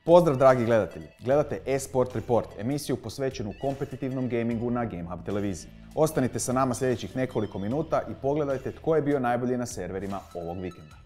Pozdrav dragi gledatelji, gledate eSport Report, emisiju posvećenu kompetitivnom gamingu na GameHub televiziji. Ostanite sa nama sljedećih nekoliko minuta i pogledajte tko je bio najbolji na serverima ovog vikenda.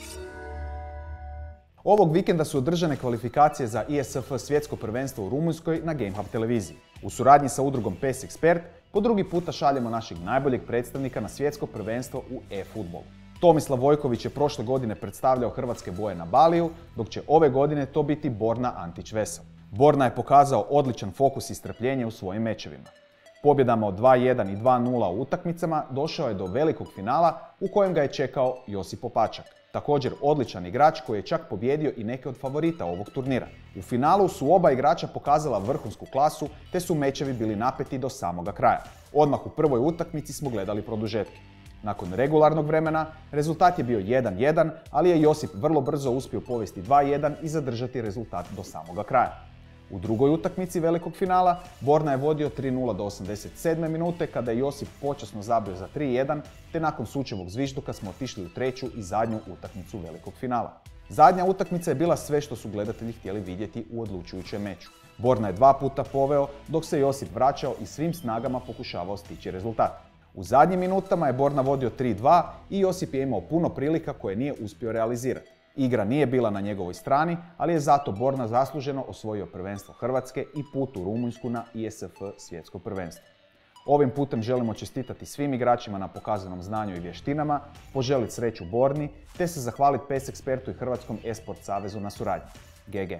Ovog vikenda su održane kvalifikacije za ISF svjetsko prvenstvo u Rumunjskoj na GameHub televiziji. U suradnji sa udrugom PES Expert po drugi puta šaljemo našeg najboljeg predstavnika na svjetsko prvenstvo u e-futbolu. Tomislav Vojković je prošle godine predstavljao hrvatske boje na Baliju, dok će ove godine to biti Borna Antić-Vesel. Borna je pokazao odličan fokus i strpljenje u svojim mečevima. Pobjedama od 2-1 i 2-0 u utakmicama došao je do velikog finala u kojem ga je čekao Josip Opačak. Također odličan igrač koji je čak pobjedio i neke od favorita ovog turnira. U finalu su oba igrača pokazala vrhunsku klasu te su mečevi bili napeti do samoga kraja. Odmah u prvoj utakmici smo gledali produžetke. Nakon regularnog vremena rezultat je bio 1-1, ali je Josip vrlo brzo uspio povesti 2-1 i zadržati rezultat do samoga kraja. U drugoj utakmici velikog finala Borna je vodio 3-0 do 87. minute kada je Josip počasno zabio za 3-1, te nakon sučevog zvižduka smo otišli u treću i zadnju utakmicu velikog finala. Zadnja utakmica je bila sve što su gledatelji htjeli vidjeti u odlučujućem meču. Borna je 2 puta poveo, dok se Josip vraćao i svim snagama pokušavao stići rezultat. U zadnjim minutama je Borna vodio 3-2 i Josip je imao puno prilika koje nije uspio realizirati. Igra nije bila na njegovoj strani, ali je zato Borna zasluženo osvojio prvenstvo Hrvatske i put u Rumunjsku na ISF svjetsko prvenstvo. Ovim putem želimo čestitati svim igračima na pokazanom znanju i vještinama, poželiti sreću Borni, te se zahvaliti PES Expertu i Hrvatskom eSport savezu na suradnji. GG.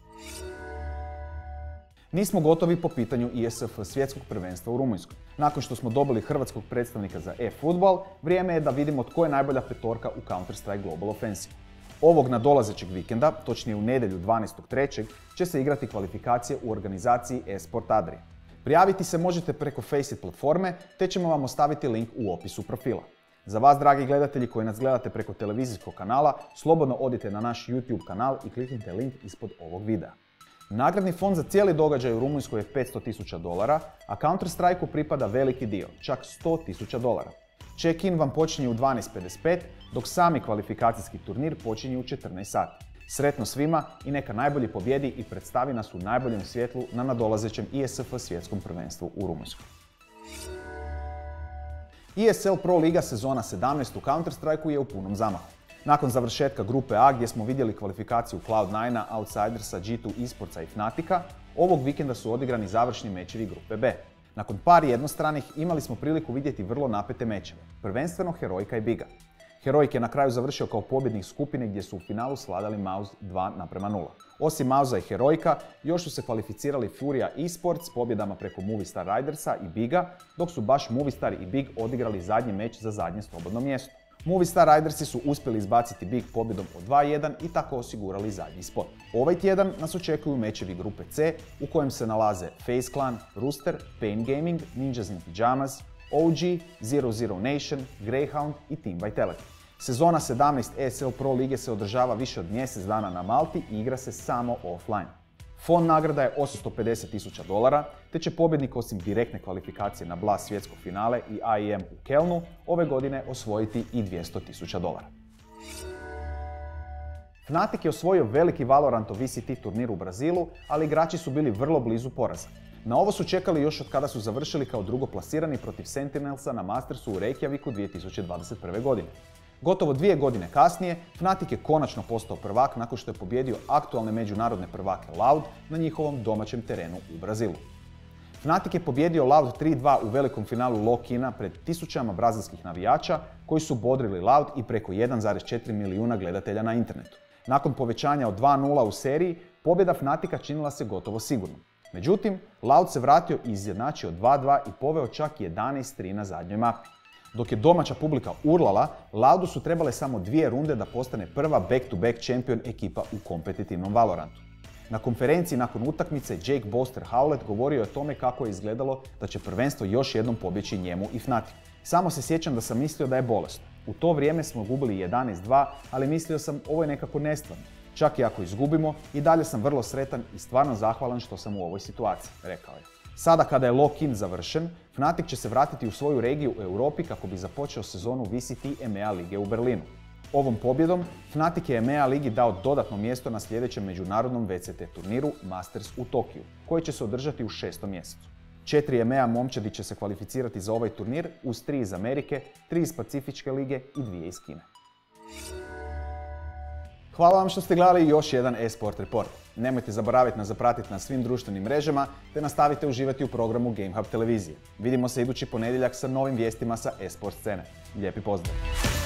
Nismo gotovi po pitanju ISF svjetskog prvenstva u Rumunjskoj. Nakon što smo dobili hrvatskog predstavnika za e-futbol, vrijeme je da vidimo tko je najbolja petorka u Counter-Strike Global Offensive. Ovog nadolazećeg vikenda, točnije u nedjelju 12.3. će se igrati kvalifikacije u organizaciji eSport Adria. Prijaviti se možete preko Faceit platforme, te ćemo vam ostaviti link u opisu profila. Za vas, dragi gledatelji koji nas gledate preko televizijskog kanala, slobodno odite na naš YouTube kanal i kliknite link ispod ovog videa. Nagradni fond za cijeli događaj u Rumunjskoj je $500,000, a Counter-Strike-u pripada veliki dio, čak $100,000. Check-in vam počinje u 12.55, dok sami kvalifikacijski turnir počinje u 14 sati. Sretno svima i neka najbolji pobjedi i predstavi nas u najboljem svjetlu na nadolazećem ISF svjetskom prvenstvu u Rumunjskoj. ESL Pro Liga sezona 17 u Counter-Strike-u je u punom zamahu. Nakon završetka grupe A gdje smo vidjeli kvalifikaciju Cloud9, Outsidersa, G2 Esportsa i Fnatica, ovog vikenda su odigrani završni mečevi grupe B. Nakon par jednostranih imali smo priliku vidjeti vrlo napete mečeve, prvenstveno Heroika i Biga. Heroik je na kraju završio kao pobjednik skupine gdje su u finalu svladali Maus 2:0. Osim Mausa i Heroika, još su se kvalificirali Furia Esports s pobjedama preko Movistar Ridersa i Biga, dok su baš Movistar i Big odigrali zadnji meč za zadnje slobodno mjesto. Movistar Ridersi su uspjeli izbaciti Big pobjedom od 2:1 i tako osigurali zadnji spot. Ovaj tjedan nas očekuju mečevi grupe C u kojem se nalaze FaZe Clan, Rooster, Pain Gaming, Ninjas in Pyjamas, OG, 00 Nation, Greyhound i Team Vitality. Sezona 17 ESL Pro lige se održava više od mjesec dana na Malti i igra se samo offline. Fond nagrada je $850,000, te će pobjednik osim direktne kvalifikacije na Blast svjetsko finale i IEM u Kelnu ove godine osvojiti i $200,000. Fnatic je osvojio veliki Valorantov VCT turnir u Brazilu, ali igrači su bili vrlo blizu poraza. Na ovo su čekali još od kada su završili kao drugoplasirani protiv Sentinelsa na Mastersu u Reykjaviku 2021. godine. Gotovo 2 godine kasnije, Fnatic je konačno postao prvak nakon što je pobjedio aktualne međunarodne prvake Loud na njihovom domaćem terenu u Brazilu. Fnatic je pobjedio Loud 3:2 u velikom finalu Lock-ina pred tisućama brazilskih navijača koji su bodrili Loud i preko 1,4 milijuna gledatelja na internetu. Nakon povećanja od 2:0 u seriji, pobjeda Fnatica činila se gotovo sigurno. Međutim, Loud se vratio i izjednačio 2:2 i poveo čak 11:3 na zadnjoj mapi. Dok je domaća publika urlala, Loudu su trebale samo 2 runde da postane prva back-to-back champion ekipa u kompetitivnom Valorantu. Na konferenciji nakon utakmice Jake Boster Howlett govorio je o tome kako je izgledalo da će prvenstvo još jednom pobjeći njemu i Fnaticu. Samo se sjećam da sam mislio da je bolesno. U to vrijeme smo gubili 11:2, ali mislio sam ovo je nekako nestvarno. Čak i ako izgubimo, i dalje sam vrlo sretan i stvarno zahvalan što sam u ovoj situaciji, rekao je. Sada kada je lock-in završen, Fnatic će se vratiti u svoju regiju u Europi kako bi započeo sezonu VCT EMEA lige u Berlinu. Ovom pobjedom Fnatic je EMEA ligi dao dodatno mjesto na sljedećem međunarodnom VCT turniru Masters u Tokiju, koji će se održati u 6. mjesecu. 4 EMEA momčadi će se kvalificirati za ovaj turnir uz 3 iz Amerike, 3 iz Pacifičke lige i 2 iz Kine. Hvala vam što ste gledali još jedan eSport Report. Nemojte zaboraviti nas zapratiti na svim društvenim mrežama te nastavite uživati u programu GameHub televizije. Vidimo se idući ponedjeljak sa novim vijestima sa eSport scene. Lijepi pozdrav!